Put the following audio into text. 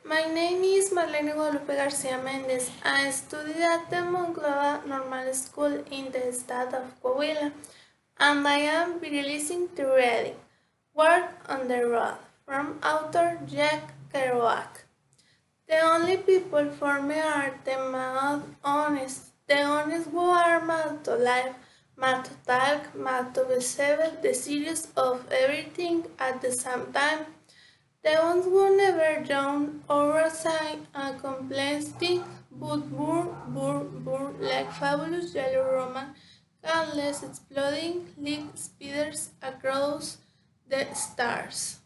My name is Marlene Guadalupe Garcia Mendez. I study at the Monclova Normal School in the state of Coahuila, and I am releasing to reading Work on the Road from author Jack Kerouac. The only people for me are the honest who are mad to life, mad to talk, mad to perceive the serious of everything at the same time. The ones who never drown or sigh and complacent, but burr like fabulous yellow Roman candles exploding like spiders across the stars.